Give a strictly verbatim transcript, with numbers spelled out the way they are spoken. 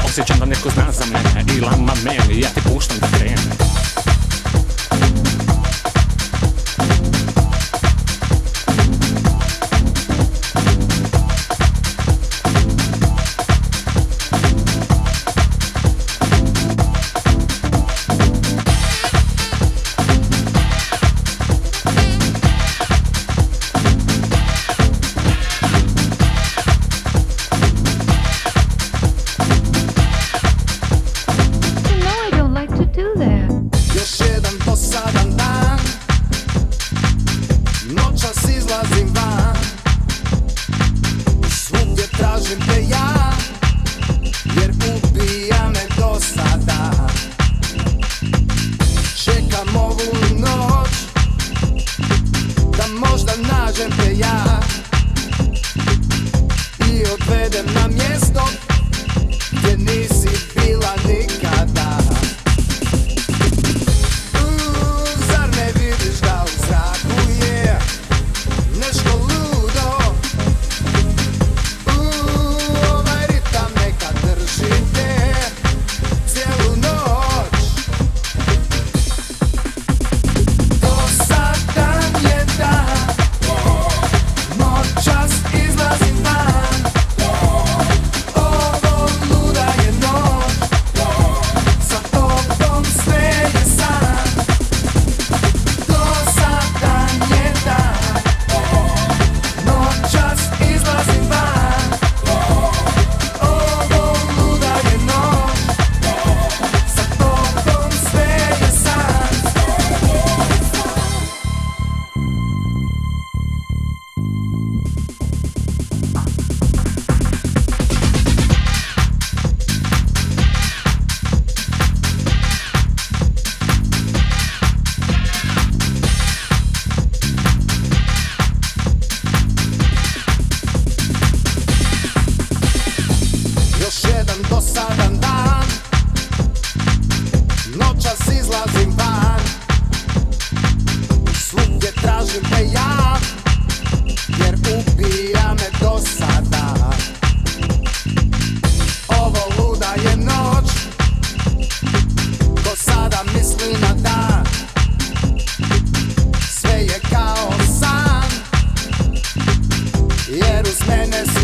Osjećam da neko zna za mene i lama meni, ja ti puštam da krene. Noćas izlazim van, svugdje tražim te ja, jer ubija me dosada. Čekam ovu noć, da možda nađem te ja i odvedem na mjesto gdje nisi bila nikada. Dosadan dan, noćas izlazim van, svugdje tražim te ja, jer ubija me dosada. Ovo luda je noć, ko sada misli na dan, sve je kao san, jer uz mene